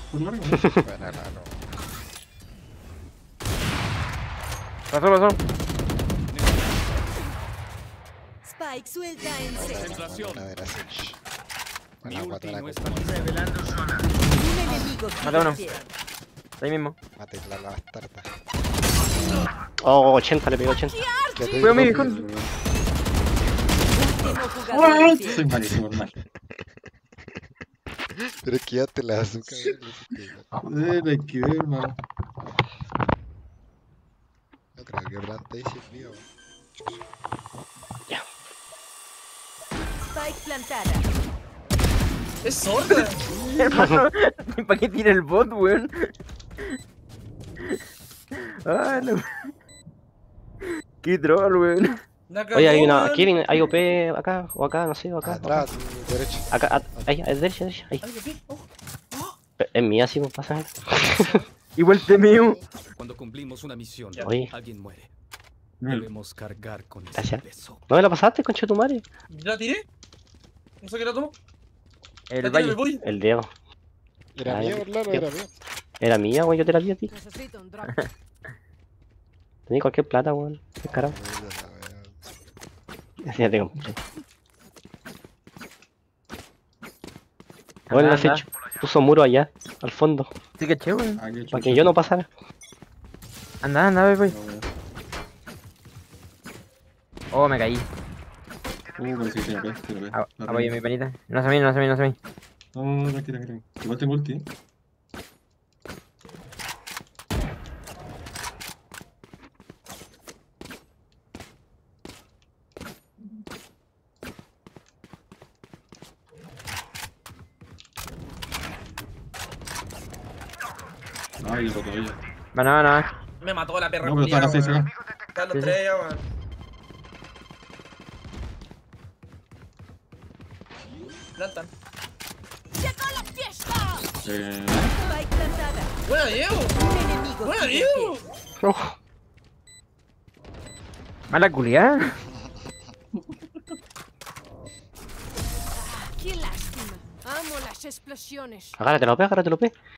por largo. Bueno, no. Pasó. Spike suelta en C. Concentración. Una de las Sage. Mi Bueno, ulti guata no la está compu. revelando zona. Un enemigo Mata uno. queda. Ahí mismo. Mate la bastarda. Oh, 80, le pegó 80. Ya te Cuidado, mi digo, hijo. Último jugador en pie. Soy malísimo, hermano. Pero es que ya te la azúcar. La esquivé, hermano. No creo que plante y se mío. Spike plantada. Es sorda. Hermano, ¿para qué tira el bot, weón? Ah, no. Qué troll, weón. La cagó, Oye, hay una. weón. Aquí hay OP acá, o acá, no sé, o acá. Atrás, tu derecha. Acá, ahí, derecha, ahí. Ay, ¿qué? Oh. Es mía, sí, pues pasa. Igual te mío. Cuando cumplimos una misión, Oye. alguien muere. Mira, Debemos cargar con ese Gracias. peso. ¿No me la pasaste, concha de tu madre? ¿La tiré? No sé qué la tomo. El La tiré, me valle. voy. El Diego. ¿Era Ah, mío, ya. Orlando? ¿Era mío? Era mía, weón, yo te la di a ti. Necesito un drop. Tenía cualquier plata, weón. Qué carajo. Así ya te compré. Bueno, Anda, has hecho. Puso muro allá, al fondo. Sí que che, weón. aquí, Para que yo no pasara. Anda, voy. No, weón. Oh, me caí. Pero sí, te la pe, te la pe. La Apoyo pe. mi panita. No se me, no se me, no se me. No, tranquila. Igual tengo ulti. Ay, yo roto ella. Van. Me mató la perra. No, pero están culiao, así, weón. ¿sí? Están los Sí, sí. tres ya, weón. Plantan. Spike plantada. ¡Buena, Diego! Un enemigo ¡Buena, sigue en Diego! pie. Oh, Mala culiada. Qué lástima. Amo las explosiones. agárratelo, agárratelo, pe.